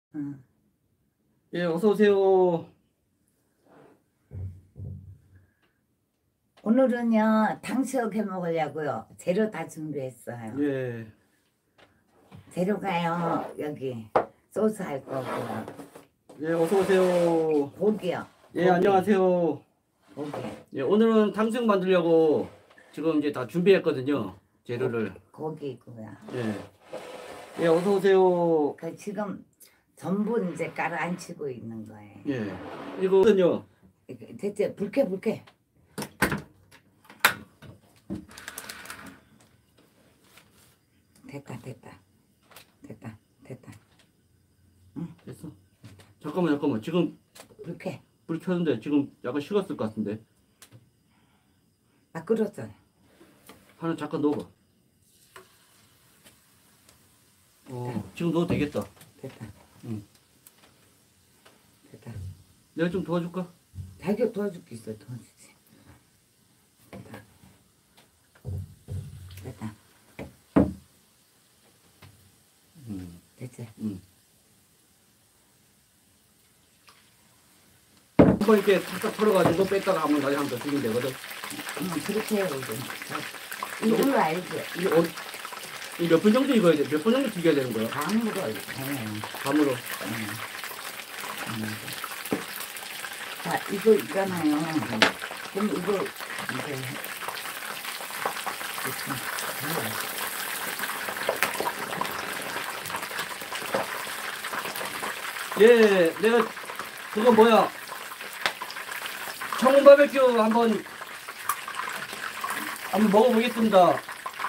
응. 예, 어서 오세요. 오늘은요 탕수육 해 먹으려고요. 재료 다 준비했어요. 예, 재료가요 여기 소스 할 거고요. 예, 어서 오세요. 고기요. 예, 고기. 안녕하세요. 고기. 예, 오늘은 탕수육 만들려고 지금 이제 다 준비했거든요. 재료를. 고기고요. 예, 예, 어서 오세요. 그 지금 전부 이제 깔아앉히고 있는 거예요. 예, 이거는요. 대체 불쾌. 됐다. 됐어. 잠깐만. 지금 불쾌. 불 켰는데 지금 약간 식었을 것 같은데. 나 끓었어요. 하나 잠깐 넣어봐. 지금 넣어도 되겠다. 됐다. 응. 됐다. 내가 좀 도와줄까? 자기가 도와줄 게 있어. 도와주지. 됐다. 됐지? 한번 이렇게 탁탁 털어가지고 뺐다가 한번 다시 한번 더 튀기면 되거든. 그렇게 해요 이제. 이걸로 알지? 이 몇 분 정도 익어야 돼? 몇 분 정도 튀겨야 되는 거야? 감으로 감으로. 자 이거 있잖아요. 그럼 이거 이제 예, 내가 그거 뭐야? 청운 바베큐 한번 먹어보겠습니다.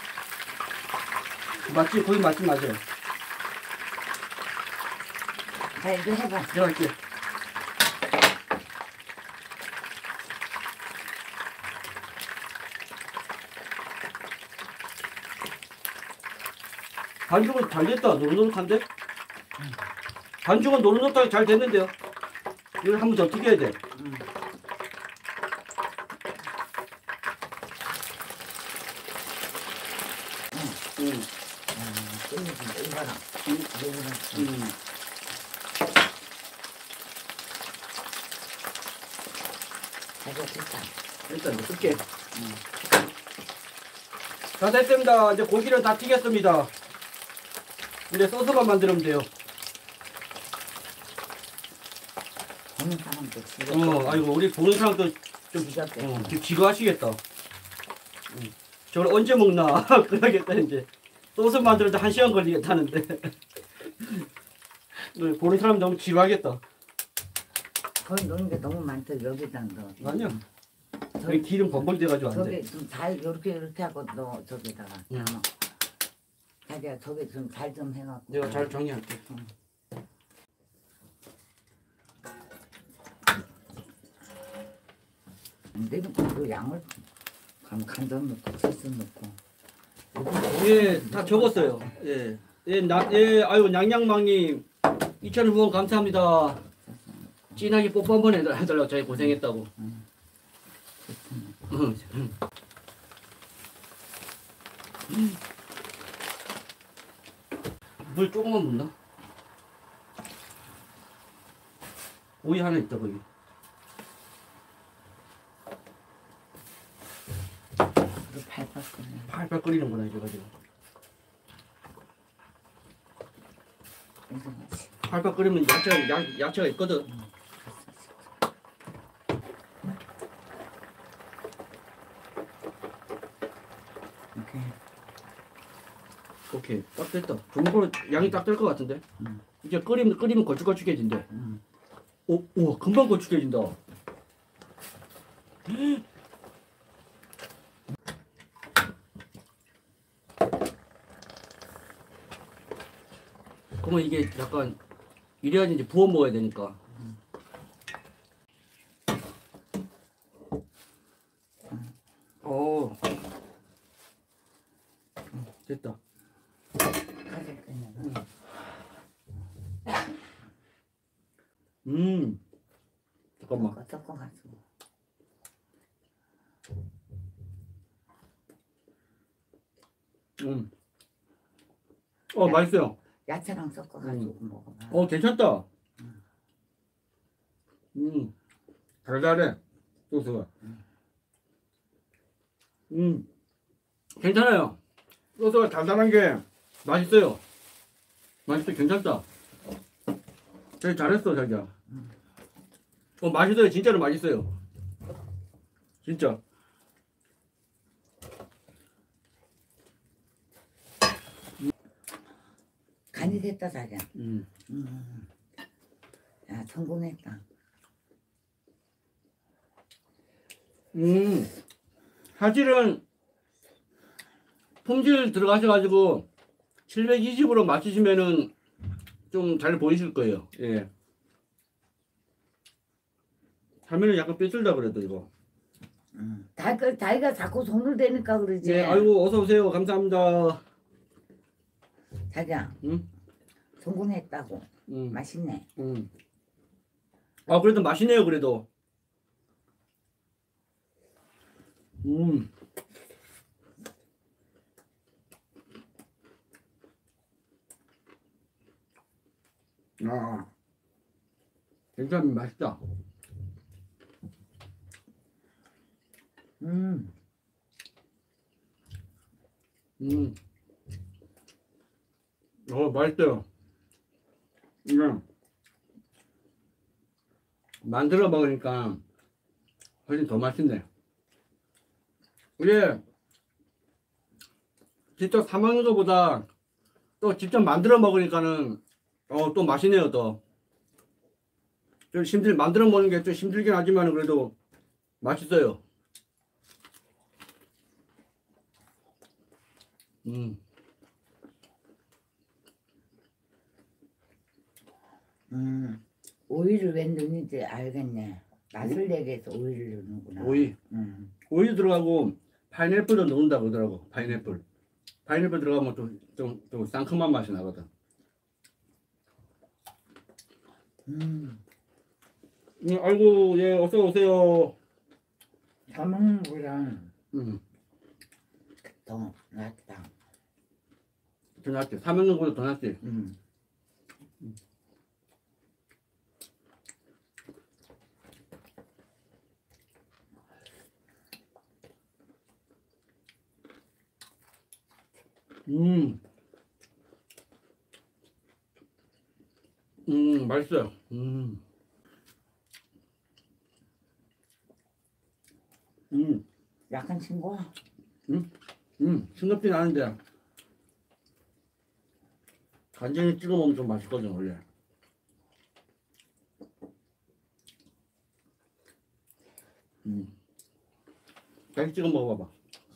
맛집 거기 맛집 맞아요. 자 이거 해봐. 내가 할게. 반죽은 잘 됐다. 노릇노릇한데? 반죽은 노릇노릇하게 잘 됐는데요. 이걸 한 번 더 튀겨야 돼. 이거랑 이거 됐다. 일단 이제 쓸게. 다 됐습니다. 이제 고기를 다 튀겼습니다. 이제 소스만 만들면 돼요. 보는 사람도 지겹. 아이고 우리 보는 사람도 좀 지루하시겠다. 저걸 언제 먹나 그러겠다 이제. 소스 만들는데 1시간 걸리겠다는데. 보는 사람 너무 지루하겠다. 거기 넣는 게 너무 많다. 여기다 넣어. 아니야. 저기 기름 범벅 돼가지고 안 돼. 저기 좀 잘 이렇게 하고 넣어 저기다가 담아. 자기야 저기 좀 잘 좀 해갖고. 내가 잘 정리할게. 내는 그 양을 간장 넣고 소스 넣고. 예, 다 적었어요. 예, 아유 냥냥망님 2,000원 후원 감사합니다. 진하게 뽀뽀 한번 해달라고 자기 고생했다고. 물 조금만 붓나? 오이 하나 있다 거기. 팔팔 끓이는구나 이제 가지고. 팔팔 끓이면 야채가 있거든. 오케이 딱 됐다. 중국으로 양이 딱 될 것 같은데. 이제 끓이면 걸쭉걸쭉해진대. 우와 금방 걸쭉해진다. 그러면 이게 약간 이래야지 이제 부어 먹어야 되니까. 됐다. 잠깐만. 섞어가지고. 맛있어요. 야채랑 섞어가지고 먹어봐. 괜찮다. 달달해. 소스가. 괜찮아요. 소스가 달달한 게 맛있어요. 맛있어, 괜찮다. 되게 잘했어, 자기야. 맛있어요. 진짜로 맛있어요. 진짜. 간이 됐다 자기야. 음. 야 성공했다. 사실은 품질 들어가셔가지고 720으로 맞추시면은 좀 잘 보이실 거예요. 예. 화면은 약간 삐뚤다 그래도 이거. 자기가 자꾸 손을 대니까 그러지. 예, 아이고 어서 오세요. 감사합니다. 자기야. 성공했다고. 맛있네. 아 그래도 맛있네요. 그래도. 아, 괜찮네. 맛있다. 맛있어요. 이거 만들어 먹으니까 훨씬 더 맛있네. 이게 직접 사 먹는 것보다 또 직접 만들어 먹으니까는 또 맛있네요. 또 좀 만들어 먹는 게 좀 힘들긴 하지만 그래도 맛있어요. 오이를 왜 넣는지 알겠네. 맛을 내기 위해서 오이를 넣는구나. 오이. 오이 들어가고 파인애플도 넣는다고 그러더라고. 파인애플 들어가면 또 상큼한 맛이 나거든. 아이고 예 어서 오세요. 사 먹는 거랑 더 낫다. 더 낫지. 사 먹는 거보다 더 낫지. 맛있어요. 약간 싱거워. 싱겁진 않은데 간장에 찍어 먹으면 좀 맛있거든 원래. 잘 찍어 먹어봐봐.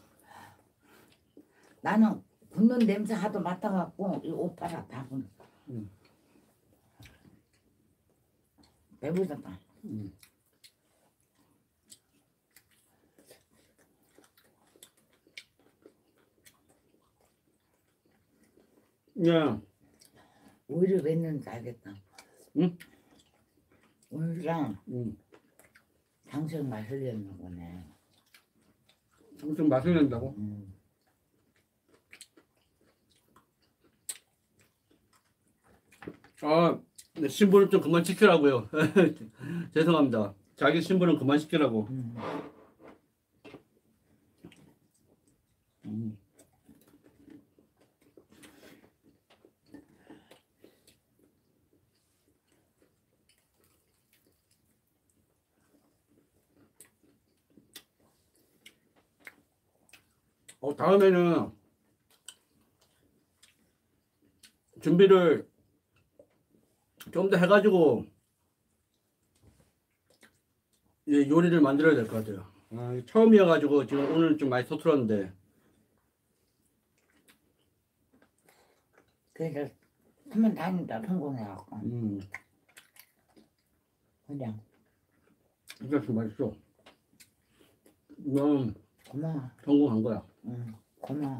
나는 굽는 냄새 하도 맡아갖고 이 오빠라 밥은 배부르다. 예. 오이를 왜 넣는지 알겠다. 응? 오이랑 당신 맛을 내는 거네. 좀 맛을 낸다고? 아, 네, 신부는 좀 그만 시키라고요. 죄송합니다. 자기 신부는 그만 시키라고. 다음에는 준비를 좀 더 해가지고 요리를 만들어야 될 것 같아요. 처음이어가지고 지금 오늘 좀 많이 서툴었는데. 그래서 한번 다니다 성공해갖고. 그냥 진짜 좀 맛있어. 넌 고마워. 성공한 거야. 고마워.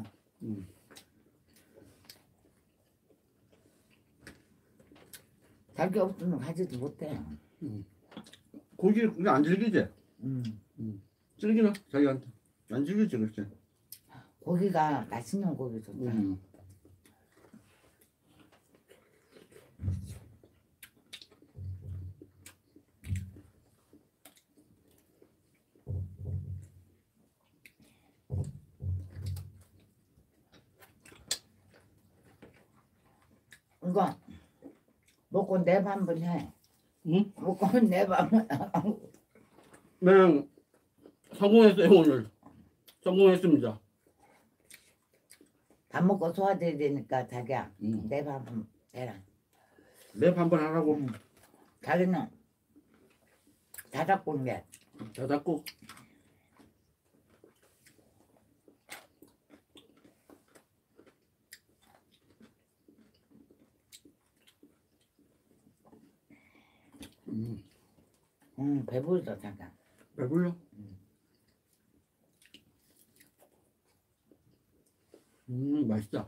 자기 없으면 가지도 못해. 고기 그게 안 질기지? 질기나? 자기한테 안 질기지 그렇지? 고기가 맛있는 고기 좋다. 그거 먹고 랩 한번 해. 응? 먹고 랩 한번. 네, 성공했어요 오늘. 성공했습니다. 밥 먹고 소화돼야 되니까 자기야 응. 랩 한번 해라. 랩 한번 하라고. 응. 자기는 자작곡 랩. 자, 잡고. 배부르다 자기야. 배불러? 맛있다.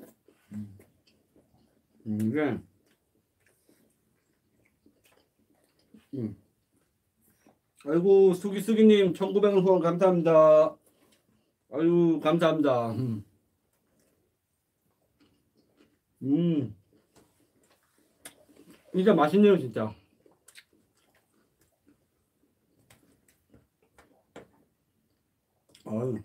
이게, 아이고, 수기수기님, 1900원 후원 감사합니다. 아유, 감사합니다. 진짜 맛있네요, 진짜. 아유.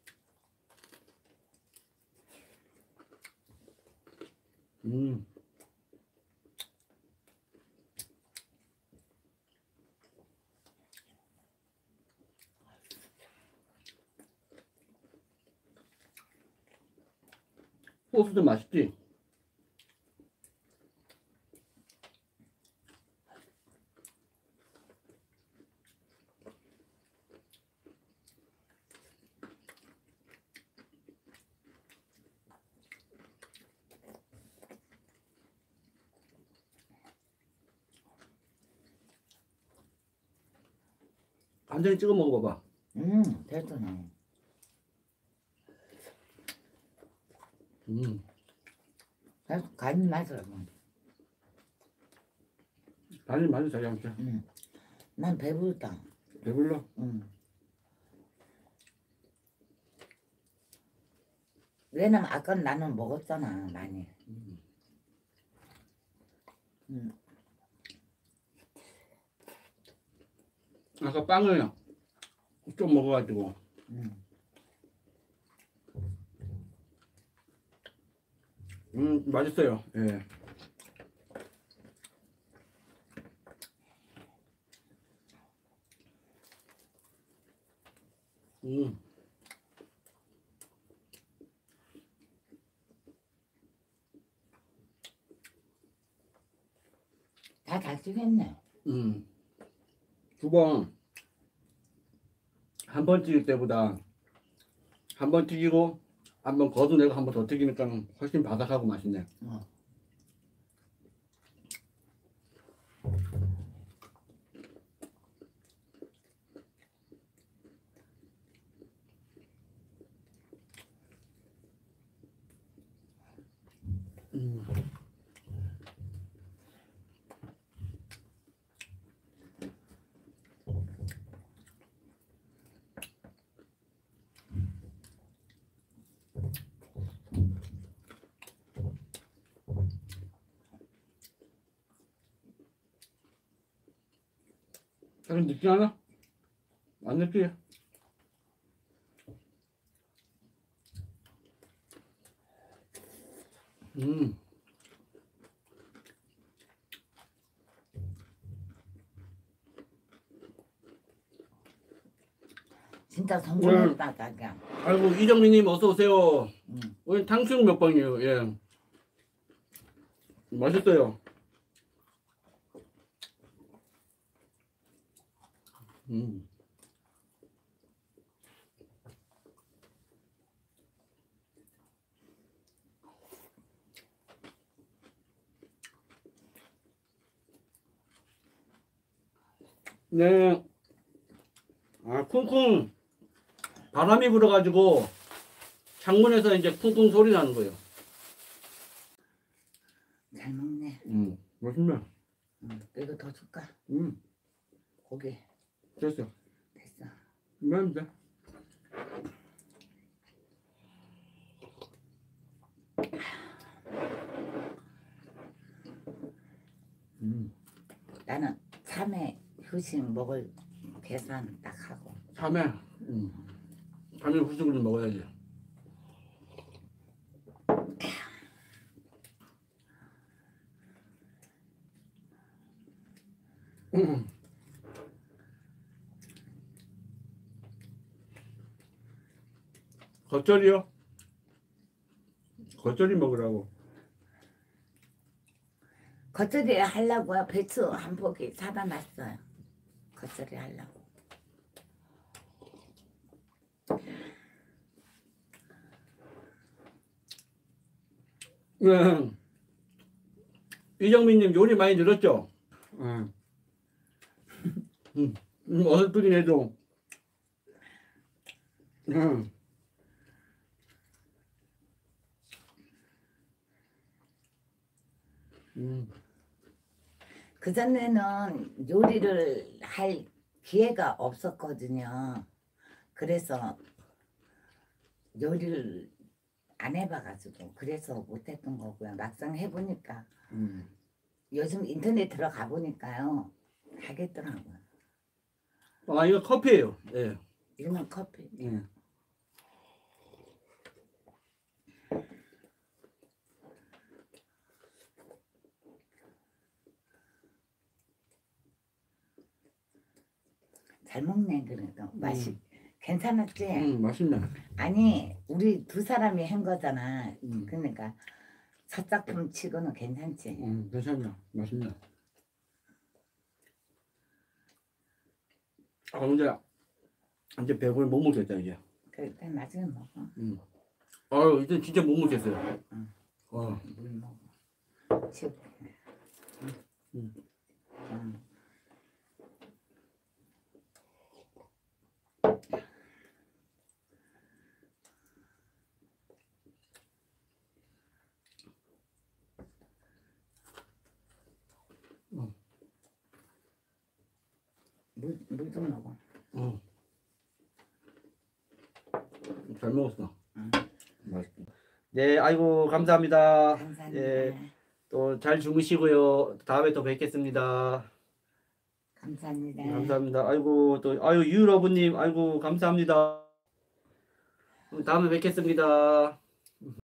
소스도 맛있지? 간장에 찍어 먹어봐봐. 됐잖아. 그래서 간이 맛있어. 간이 많이 자기한테. 난 배부르다. 배불러? 왜냐면 아까 나는 먹었잖아 많이. 아까 빵을 좀 먹어가지고. 맛있어요. 예. 다 잘 쓰겠네. 두 번, 한 번 튀길 때보다 한 번 튀기고 한 번 걷어내고 한 번 더 튀기니까 훨씬 바삭하고 맛있네. 약간 늦지 않아? 안 늦지? 진짜 성공했다 자기야. 아이고 이정민님 어서 오세요. 오늘 탕수육 몇 번이에요? 예. 맛있어요. 네. 아 쿵쿵 바람이 불어가지고 창문에서 이제 쿵쿵 소리 나는 거예요. 잘 먹네. 맛있네. 이거 더 줄까? 고기. 됐어. 됐어. 그만 돼. 나는 참외 후식 먹을 계산 딱 하고. 참외. 참외 후식을 좀 먹어야지. 겉절이요? 겉절이 먹으라고. 겉절이 하려고요. 배추 한 포기 사다 놨어요. 겉절이 하려고. 이정민님 요리 많이 늘었죠? 어설프긴 해도. 그전에는 요리를 할 기회가 없었거든요. 그래서 요리를 안 해봐가지고 그래서 못했던 거고요. 막상 해보니까 요즘 인터넷 들어가 보니까요 하겠더라고요. 아 이거 커피예요. 예. 이거는 커피. 예. 잘 먹네. 그래도 맛이 괜찮았지? 맛있네. 아니 우리 두 사람이 한 거잖아. 그러니까 첫 작품 치고는 괜찮지. 괜찮냐. 맛있네. 아 근데 이제 배고프면 못 먹겠다 이제. 그래 나중에 먹어. 아유 이제 진짜 못 먹겠어요. 물 먹어. 치우. 물 좀 먹어. 잘 먹었어. 맛있다. 네, 아이고 감사합니다. 감사합니다. 예, 또 잘 주무시고요. 다음에 또 뵙겠습니다. 감사합니다. 감사합니다. 아이고 또 아유 유러브님 아이고 감사합니다. 다음에 뵙겠습니다.